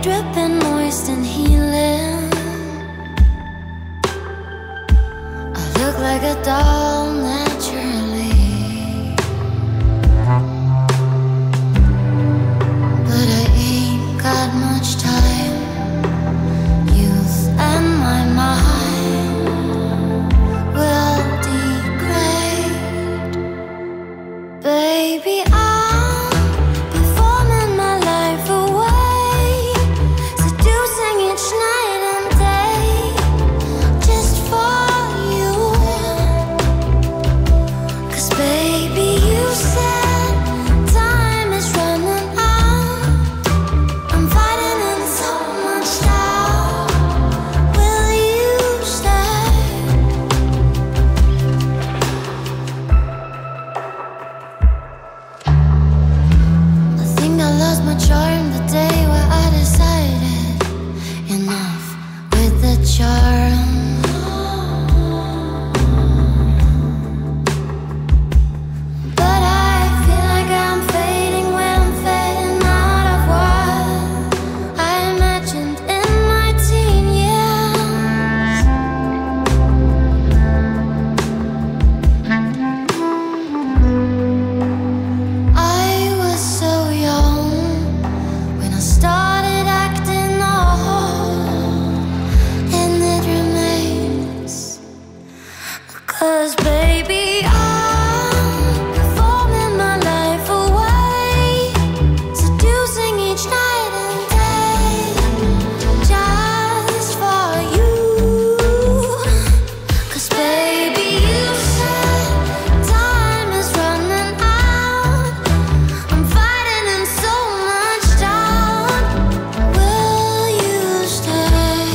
dripping moist and healing. I look like a doll naturally, but I ain't got much time. Youth and my mind will degrade. Baby, I'm performing my life away, seducing each night and day, just for you. 'Cause baby, you said time is running out. I'm fighting in so much doubt. Will you stay? I think I lost my charm the day where I decided enough with the charm. But I feel like I'm fading when I'm fading out of what I imagined in my teen years. I was so young when I started acting old, and it remains. 'Cause baby, I'm performing my life away, seducing each night and day, just for you. 'Cause baby, you said time is running out. I'm fighting in so much doubt. Will you stay?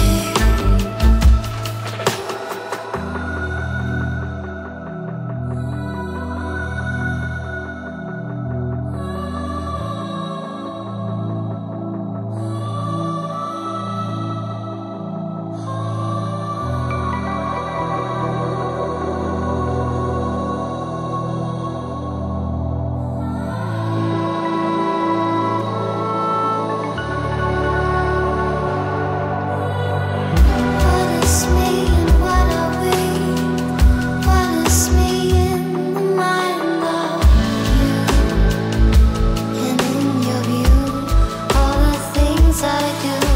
What is me and what are we? What is me in the mind of you? And in your view, all the things I do.